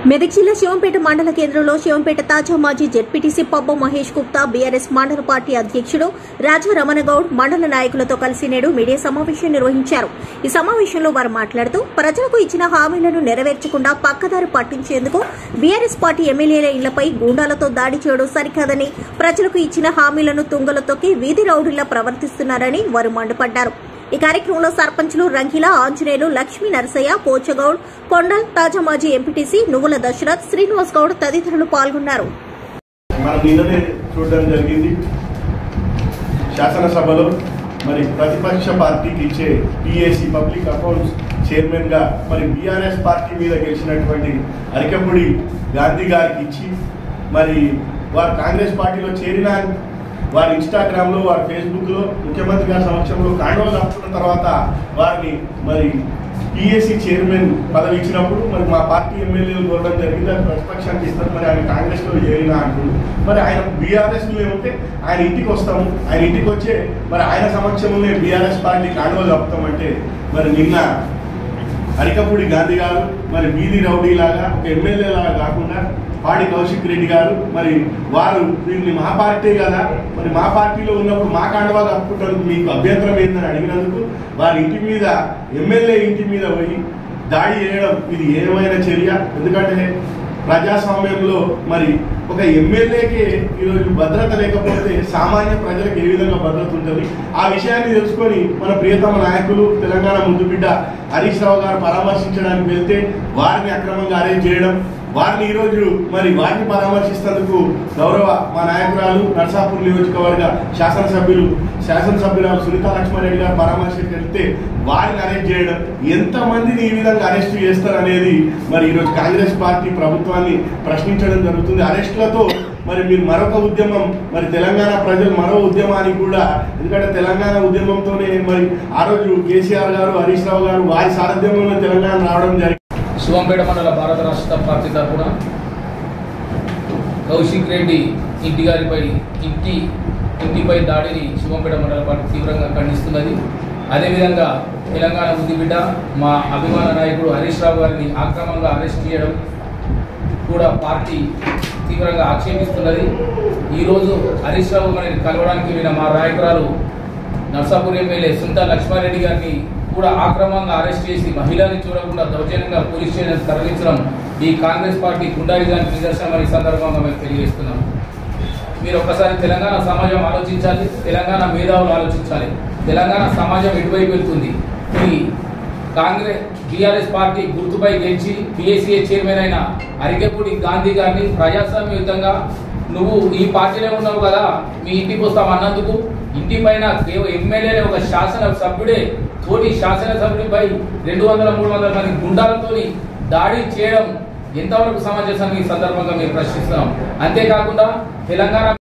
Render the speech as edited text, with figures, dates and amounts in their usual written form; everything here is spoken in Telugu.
మెదక్ జిల్లా శివంపేట మండల కేంద్రంలో శివంపేట తాజా మాజీ జెడ్పీటీసీ పబ్బ మహేష్ గుప్తా బీఆర్ఎస్ మండల పార్టీ అధ్యక్షుడు రాజా రమణగౌడ్ మండల నాయకులతో కలిసి నేడు మీడియా సమావేశం నిర్వహించారు. ఈ సమావేశంలో వారు మాట్లాడుతూ ప్రజలకు ఇచ్చిన హామీలను నెరవేర్చకుండా పక్కదారి పట్టించేందుకు బీఆర్ఎస్ పార్టీ ఎమ్మెల్యేల ఇళ్లపై గూండాలతో దాడి చేయడం సరికాదని, ప్రజలకు ఇచ్చిన హామీలను తుంగలో తొక్కి వీధి రౌడీలా ప్రవర్తిస్తున్నారని వారు మండిపడ్డారు. ఈ కార్యక్రమంలో సర్పంచులు రంగిల ఆంజనేయులు, లక్ష్మీ నరసయ్య, పోచగౌడ్, కొండల్, తాజా మాజీ ఎంపీటీసీ నువ్వుల దశరథ్, శ్రీనివాస్ గౌడ్ తదితరులు పాల్గొన్నారు. శాసనసభలో మరి ప్రతిపక్ష పార్టీకి ఇచ్చే పిఏసీ పబ్లిక్ అకౌంట్స్ చైర్మన్ గా మరి బీఆర్ఎస్ పార్టీ మీద గెలిచినటువంటి అరికపూడి గాంధీ గారికి ఇచ్చి మరి వారు కాంగ్రెస్ పార్టీలో చేరిన వారి ఇన్స్టాగ్రామ్ లో, వారి ఫేస్బుక్ లో ముఖ్యమంత్రి గారి సమక్షంలో కాండోలు కప్పుకున్న తర్వాత వారిని మరి పిఏసీ చైర్మన్ పదవి ఇచ్చినప్పుడు మరి మా పార్టీ ఎమ్మెల్యేలు కోరడం జరిగింది. అది ప్రతిపక్షానికి ఇస్తారు, మరి ఆయన కాంగ్రెస్ లో చేరిన అంటున్నారు. మరి ఆయన బీఆర్ఎస్ లో ఏమంటే ఆయన ఇంటికి వస్తాము, ఆయన ఇంటికి వచ్చే మరి ఆయన సమక్షంలోనే బీఆర్ఎస్ పార్టీ కాండోలు కప్పుతామంటే మరి నిన్న అరికపూడి గాంధీ గారు మరి వీధి రౌడీ లాగా ఒక ఎమ్మెల్యే లాగా కాకుండా పాడి కౌశిక్ రెడ్డి గారు మరి వారు దీన్ని మా పార్టీ కదా, మరి మా పార్టీలో ఉన్నప్పుడు మా కాండవా కప్పుకుంటారు, మీకు అభ్యంతరం ఏందని అడిగినందుకు వారి ఇంటి మీద, ఎమ్మెల్యే ఇంటి మీద పోయి దాడి చేయడం ఇది ఏమైనా చర్య? ఎందుకంటే ప్రజాస్వామ్యంలో మరి ఒక ఎమ్మెల్యేకి ఈరోజు భద్రత లేకపోతే సామాన్య ప్రజలకు ఏ విధంగా భద్రత ఉంటుంది? ఆ విషయాన్ని తెలుసుకొని మన ప్రియతమ నాయకులు తెలంగాణ ముద్దుబిడ్డ హరీష్ రావు గారు పరామర్శించడానికి వెళ్తే వారిని అక్రమంగా అరెస్ట్ చేయడం, వారిని ఈరోజు మరి వారిని పరామర్శిస్తేందుకు గౌరవ మా నాయకురాలు నర్సాపూర్ నియోజకవర్గ శాసనసభ్యురాలు సునీతా లక్ష్మారెడ్డి గారు పరామర్శకు వెళ్తే వారిని అరెస్ట్ చేయడం, ఎంతమందిని ఈ విధంగా అరెస్ట్ చేస్తారనేది మరి ఈరోజు కాంగ్రెస్ పార్టీ ప్రభుత్వాన్ని ప్రశ్నించడం జరుగుతుంది. అరెస్టులతో మరి మీరు మరొక ఉద్యమం, మరి తెలంగాణ ప్రజలు మరో ఉద్యమానికి కూడా, ఎందుకంటే తెలంగాణ ఉద్యమంతోనే మరి ఆ రోజు కేసీఆర్ గారు, హరీష్ రావు గారు వారి సారథ్యంలోనే తెలంగాణ రావడం జరిగింది. శివంపేట మండల భారత రాష్ట్ర పార్టీ తరఫున కౌశిక్ రెడ్డి ఇంటిపై దాడిని శివంపేట మండల పార్టీ తీవ్రంగా ఖండిస్తున్నది. అదేవిధంగా తెలంగాణ ముద్దుబిడ్డ మా అభిమాన నాయకుడు హరీష్ రావు గారిని అక్రమంగా అరెస్ట్ చేయడం కూడా పార్టీ తీవ్రంగా ఆక్షేపిస్తున్నది. ఈరోజు హరీష్ రావు గారిని కలవడానికి వెళ్ళిన మా నాయకురాలు నర్సాపూర్ ఎమ్మెల్యే సునీతా లక్ష్మారెడ్డి గారిని కూడా ఆక్రమంగా అరెస్ట్ చేసి మహిళని చూడకుండా దౌర్జన్యంగా పోలీస్ స్టేషన్ తరలించడం ఈ కాంగ్రెస్ పార్టీ గుండాయిజానికి నిదర్శనం ఈ సందర్భంగా మేము తెలియజేస్తున్నాం. మీరు ఒక్కసారి తెలంగాణ సమాజం ఆలోచించాలి, తెలంగాణ మేధావులు ఆలోచించాలి. తెలంగాణ సమాజం ఎటువైపు వెళ్తుంది? ఈ కాంగ్రెస్ బీఆర్ఎస్ పార్టీ గుర్తుపై గెలిచి పిఏసీఏ చైర్మన్ అయిన అరికపూడి గాంధీ గారిని ప్రజాస్వామ్యయుతంగా నువ్వు ఈ పార్టీలో ఉన్నావు కదా, మీ ఇంటికి వస్తాం అన్నందుకు ఇంటి పైన ఎమ్మెల్యేనే ఒక శాసనసభ్యుడే తోటి శాసనసభ్యుడిపై 200-300 మంది గుండాలతో దాడి చేయడం ఎంతవరకు సమంజసం ఈ సందర్భంగా మేము ప్రశ్నిస్తున్నాం. అంతేకాకుండా తెలంగాణ